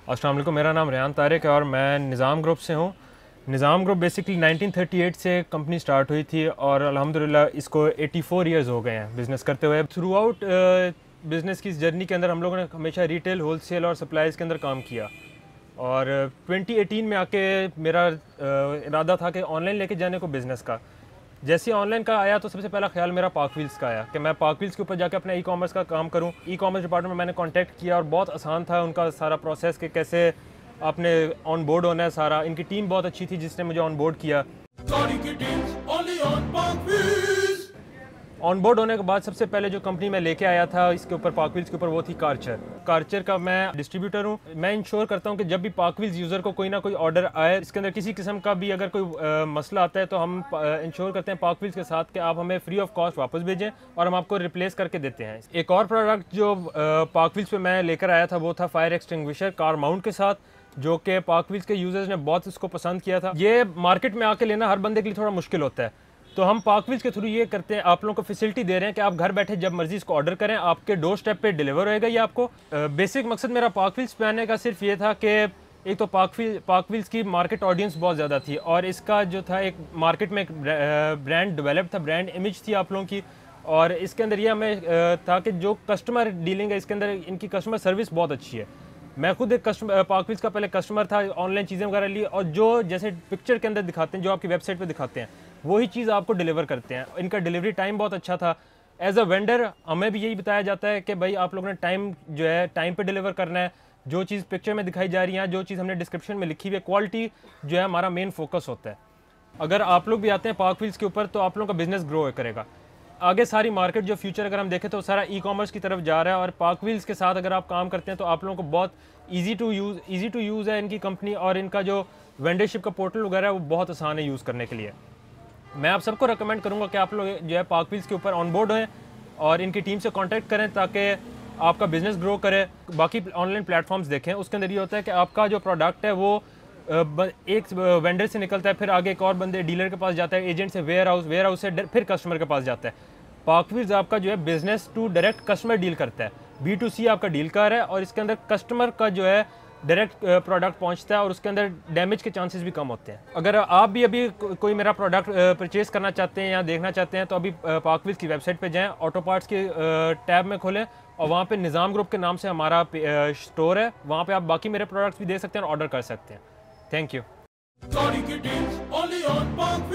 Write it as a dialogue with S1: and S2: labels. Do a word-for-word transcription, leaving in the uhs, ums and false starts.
S1: अस्सलाम वालेकुम, मेरा नाम रेहान तारिक है और मैं निज़ाम ग्रुप से हूँ। Nizam group basically nineteen thirty eight से कंपनी स्टार्ट हुई थी और अल्हम्दुलिल्लाह इसको चौरासी इयर्स हो गए हैं बिज़नेस करते हुए। थ्रू आउट बिज़नेस की इस जर्नी के अंदर हम लोगों ने हमेशा रिटेल, होलसेल और सप्लाईज़ के अंदर काम किया और ट्वेंटी एटीन में आके मेरा इरादा था कि ऑनलाइन लेके जाने को बिज़नेस का। जैसे ही ऑनलाइन का आया तो सबसे पहला ख्याल मेरा पाक व्हील्स का आया कि मैं पाक व्हील्स के ऊपर जाके अपना ई कॉमर्स का काम करूं। ई कॉमर्स डिपार्टमेंट में मैंने कांटेक्ट किया और बहुत आसान था उनका सारा प्रोसेस कि कैसे आपने ऑन बोर्ड होना है सारा। इनकी टीम बहुत अच्छी थी जिसने मुझे ऑन बोर्ड किया। ऑन बोर्ड होने के बाद सबसे पहले जो कंपनी मैं लेके आया था इसके ऊपर पाक व्हील्स के ऊपर वो थी कारचर। कारचर का मैं डिस्ट्रीब्यूटर हूँ। मैं इंश्योर करता हूँ कि जब भी पाक व्हील्स यूज़र को कोई ना कोई ऑर्डर आए, इसके अंदर किसी किस्म का भी अगर कोई आ, मसला आता है तो हम इंश्योर करते हैं पाक व्हील्स के साथ कि आप हमें फ्री ऑफ कॉस्ट वापस भेजें और हम आपको रिप्लेस करके देते हैं। एक और प्रोडक्ट जो पाक व्हील्स पे मैं लेकर आया था वो था फायर एक्सटिंग्विशर कार माउंट के साथ, जो कि पाक व्हील्स के यूज़र्स ने बहुत इसको पसंद किया था। ये मार्केट में आके लेना हर बंदे के लिए थोड़ा मुश्किल होता है, तो हम पाक व्हील्स के थ्रू ये करते हैं, आप लोगों को फैसिलिटी दे रहे हैं कि आप घर बैठे जब मर्जी इसको ऑर्डर करें, आपके डोर स्टेप पे डिलीवर होएगा ये आपको। बेसिक मकसद मेरा पाक व्हील्स पे आने का सिर्फ ये था कि एक तो पाक व्हील पाक व्हील्स की मार्केट ऑडियंस बहुत ज़्यादा थी और इसका जो था एक मार्केट में एक ब्रांड डेवलप था, ब्रांड इमेज थी आप लोगों की। और इसके अंदर ये हमें था कि जो कस्टमर डीलिंग है इसके अंदर इनकी कस्टमर सर्विस बहुत अच्छी है। मैं खुद एक कस्टमर पाक व्हील्स का पहले कस्टमर था, ऑनलाइन चीज़ें वगैरह ली और जो जैसे पिक्चर के अंदर दिखाते हैं, जो आपकी वेबसाइट पे दिखाते हैं, वही चीज़ आपको डिलीवर करते हैं। इनका डिलीवरी टाइम बहुत अच्छा था। एज अ वेंडर हमें भी यही बताया जाता है कि भाई आप लोगों ने टाइम जो है टाइम पे डिलीवर करना है। जो चीज़ पिक्चर में दिखाई जा रही है, जो चीज़ हमने डिस्क्रिप्शन में लिखी हुई है, क्वालिटी जो है हमारा मेन फोकस होता है। अगर आप लोग भी आते हैं पाक व्हील्स के ऊपर तो आप लोगों का बिजनेस ग्रो करेगा। आगे सारी मार्केट जो फ्यूचर अगर हम देखें तो सारा ई कॉमर्स की तरफ जा रहा है और पाक व्हील्स के साथ अगर आप काम करते हैं तो आप लोगों को बहुत easy to use easy to use है इनकी कंपनी, और इनका जो वेंडरशिप का पोर्टल वगैरह है वो बहुत आसान है यूज़ करने के लिए। मैं आप सबको रेकमेंड करूंगा कि आप लोग जो है पाक व्हील्स के ऊपर ऑन बोर्ड हैं और इनकी टीम से कांटेक्ट करें ताकि आपका बिजनेस ग्रो करे। बाकी ऑनलाइन प्लेटफॉर्म्स देखें, उसके अंदर ये होता है कि आपका जो प्रोडक्ट है वो एक वेंडर से निकलता है, फिर आगे एक और बंदे डीलर के पास जाता है, एजेंट से वेयर हाउस, वेयर हाउस से फिर कस्टमर के पास जाता है। पाक व्हील्स आपका जो है business to direct customer deal करता है, बी टू सी आपका डील कर रहा है और इसके अंदर कस्टमर का जो है डायरेक्ट प्रोडक्ट पहुंचता है और उसके अंदर डैमेज के चांसेस भी कम होते हैं। अगर आप भी अभी को, कोई मेरा प्रोडक्ट परचेज करना चाहते हैं या देखना चाहते हैं तो अभी पाक व्हील्स की वेबसाइट पे जाएं, ऑटो पार्ट्स के टैब में खोलें और वहाँ पे निज़ाम ग्रुप के नाम से हमारा स्टोर है, वहाँ पे आप बाकी मेरे प्रोडक्ट्स भी देख सकते हैं और ऑर्डर कर सकते हैं। Thank you.